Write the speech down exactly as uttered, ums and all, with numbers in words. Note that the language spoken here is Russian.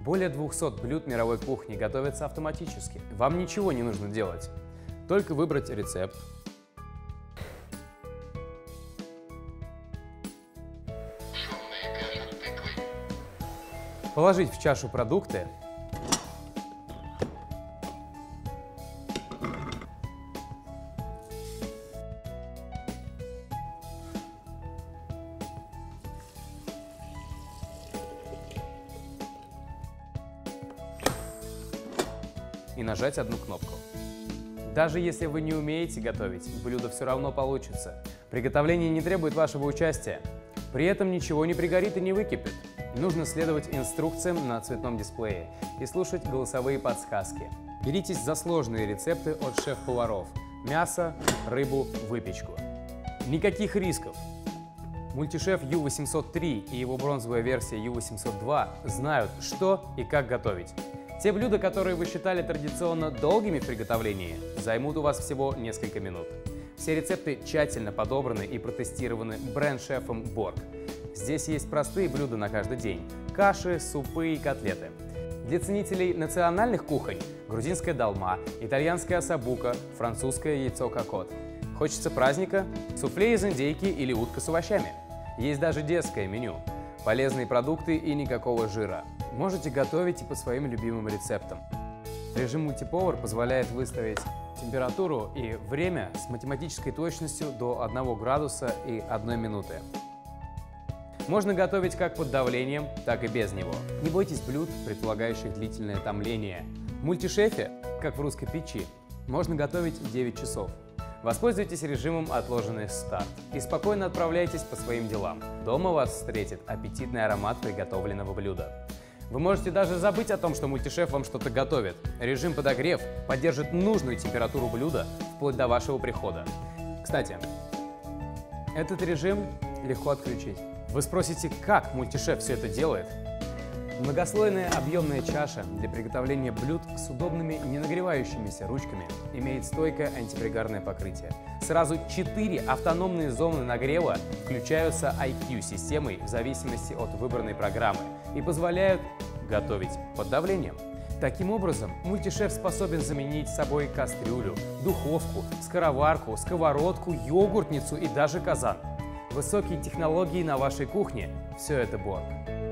Более двухсот блюд мировой кухни готовятся автоматически. Вам ничего не нужно делать. Только выбрать рецепт, положить в чашу продукты, и нажать одну кнопку. Даже если вы не умеете готовить, блюдо все равно получится. Приготовление не требует вашего участия. При этом ничего не пригорит и не выкипит. Нужно следовать инструкциям на цветном дисплее и слушать голосовые подсказки. Беритесь за сложные рецепты от шеф-поваров. Мясо, рыбу, выпечку. Никаких рисков. Мультишеф ю восемьсот три и его бронзовая версия ю восемьсот два знают, что и как готовить. Те блюда, которые вы считали традиционно долгими в приготовлении, займут у вас всего несколько минут. Все рецепты тщательно подобраны и протестированы бренд-шефом Борг. Здесь есть простые блюда на каждый день – каши, супы и котлеты. Для ценителей национальных кухонь – грузинская долма, итальянская осабука, французское яйцо кокот. Хочется праздника – суфле из индейки или утка с овощами. Есть даже детское меню – полезные продукты и никакого жира. Можете готовить и по своим любимым рецептам. Режим мультиповар позволяет выставить температуру и время с математической точностью до одного градуса и одной минуты. Можно готовить как под давлением, так и без него. Не бойтесь блюд, предполагающих длительное томление. В мультишефе, как в русской печи, можно готовить девять часов. Воспользуйтесь режимом «Отложенный старт» и спокойно отправляйтесь по своим делам. Дома вас встретит аппетитный аромат приготовленного блюда. Вы можете даже забыть о том, что мультишеф вам что-то готовит. Режим подогрев поддержит нужную температуру блюда вплоть до вашего прихода. Кстати, этот режим легко отключить. Вы спросите, как мультишеф все это делает? Многослойная объемная чаша для приготовления блюд с удобными ненагревающимися ручками имеет стойкое антипригарное покрытие. Сразу четыре автономные зоны нагрева включаются ай кью-системой в зависимости от выбранной программы и позволяют готовить под давлением. Таким образом, мультишеф способен заменить собой кастрюлю, духовку, скороварку, сковородку, йогуртницу и даже казан. Высокие технологии на вашей кухне – все это Борг.